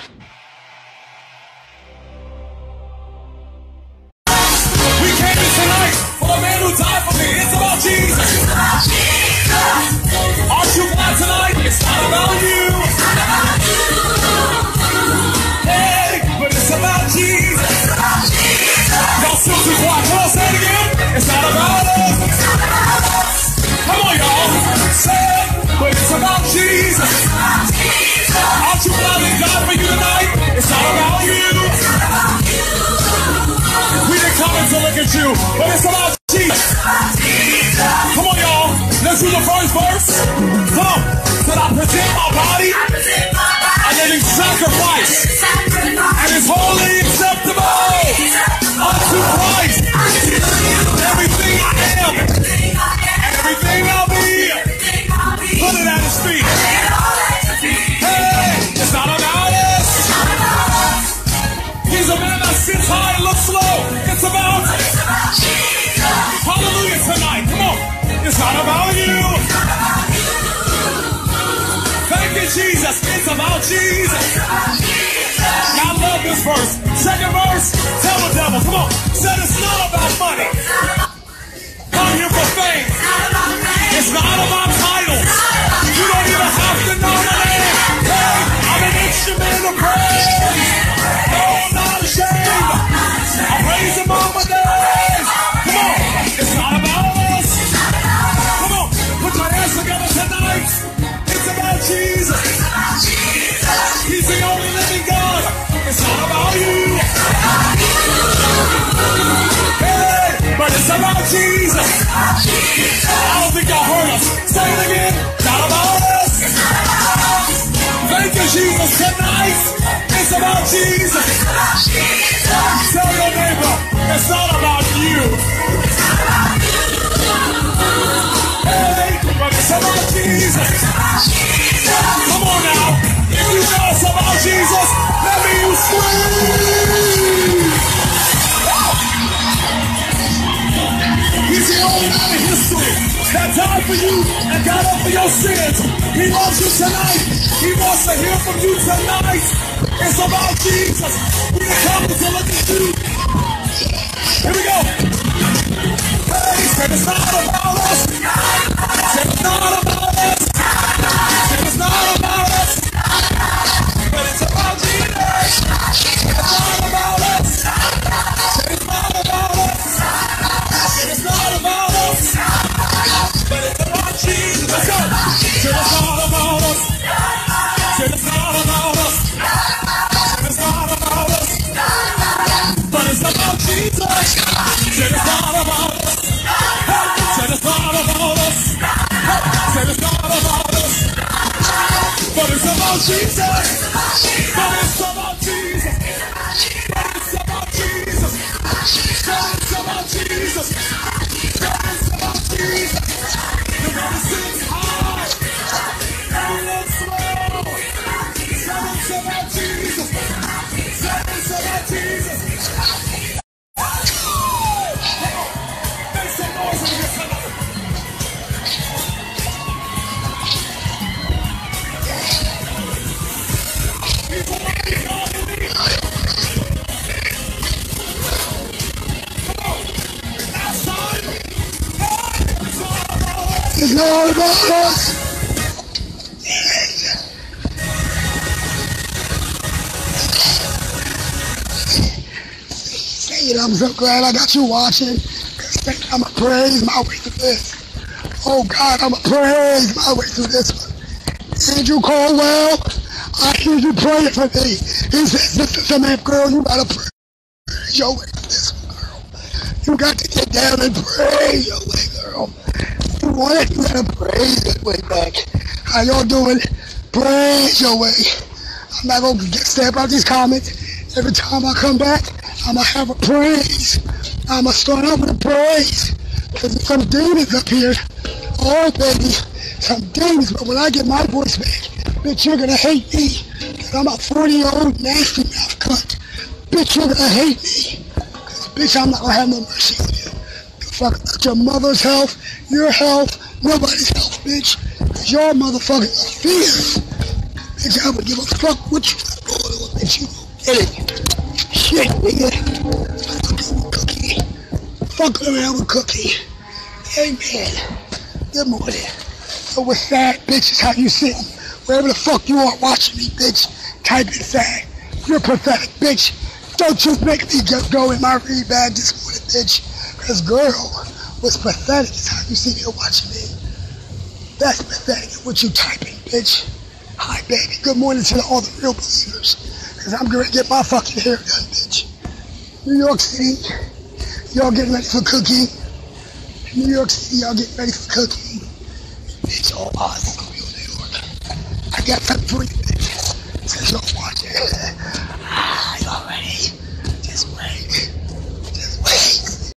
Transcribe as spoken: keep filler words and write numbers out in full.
We came in tonight for the man who died for me. It's about Jesus. It's about Jesus. Aren't you glad tonight? It's not about you. It's not about you. Hey, but it's about Jesus. It's about Jesus. Y'all still too quiet. Come on, say it again. It's not about us. It's not about us. Come on, y'all. Say it. But it's about Jesus. It's about Jesus. Aren't you glad that God for you tonight? It's not about you. It's not about you. We didn't come in to look at you, but it's about Jesus. It's about Jesus. Come on, y'all. Let's do the first verse. Come on. Said I present my body, I present my body a living sacrifice, sacrifice, and it's wholly acceptable unto Christ. Everything I am and everything I'll be, put it at his feet. Hey, it's not about us. He's a man that sits high and looks low. It's about Jesus. Hallelujah tonight. Come on. It's not about you. Thank you, Jesus. It's about Jesus. I love this verse. Second verse. Tell the devil. Come on. Said it's not about money. Come here for fame. It's not about titles. You don't even have to know the name. Hey, I'm an instrument of praise. No, I'm not ashamed. I'm raising mama days. Come on. It's not about us. Come on. Put your hands together tonight. It's about Jesus. He's the only living God. It's not about you. Hey, but it's about Jesus. I don't think y'all heard us. Say it again. Not about us. Thank you, Jesus. Tonight, it's about Jesus. Tell your neighbor, it's not about you. Hey, but it's about Jesus. Come on now. If you know it's about Jesus, let me you scream. He's the only man in history that died for you and got up for your sins. He loves you tonight. He wants to hear from you tonight. It's about Jesus. We are coming to look at you. Here we go. Hey, said it's not about us. Said it's not about us. Said it's not about us. But it's about Jesus. It's not about us. Said it's not about us. Said it's not about us. But it's about Jesus. Let's go. Said it's not about us. Said it's not about us. Said it's not about us. But it's about Jesus. Said it's not about us. Said it's not about us. Said it's not about us. But it's about Jesus. But it's about Jesus. But it's about Jesus. But it's about Jesus. But it's about Jesus. The one who sits high and looks low. But it's about Jesus. But it's about Jesus. Make some noise in here tonight. It's not about us. Say it, I'm so glad I got you watching. Cause I'm going to praise my way through this. Oh God, I'm going to praise my way through this one. Andrew Caldwell, I hear you praying for me. He says, Sister Samantha, girl, you got to praise your way through this one, girl. You got to get down and pray your way, girl. You want it, you got to praise that way back. How y'all doing? Praise your way. I'm not going to get step out these comments. Every time I come back, I'm going to have a praise. I'm going to start out with a praise. Because there's some demons up here. Oh, baby. Some demons. But when I get my voice back, bitch, you're going to hate me. Because I'm a forty-year-old nasty mouth cunt. Bitch, you're going to hate me. Because, bitch, I'm not going to have no mercy on you. You fuck about your mother's health, your health, nobody's health, bitch. Because your motherfuckers are fierce. Bitch, I would give a fuck what you got going photo up that you get it. Shit, nigga. Fuck with Cookie. Fuck around with Cookie. Amen. Good morning. So what's that, bitch, is how you sitting. Wherever the fuck you are watching me, bitch, type in fag. You're pathetic, bitch. Don't you make me just go in my read bag this morning, bitch. Cause girl, what's pathetic is how you see me watching me. That's pathetic what you typing, bitch. Hi, baby. Good morning to all the real believers. Cause I'm gonna get my fucking hair done, bitch. New York City, y'all getting ready for cooking. New York City, y'all getting ready for cooking. Bitch, all eyes on New York. I got something for you, bitch. Since y'all watching.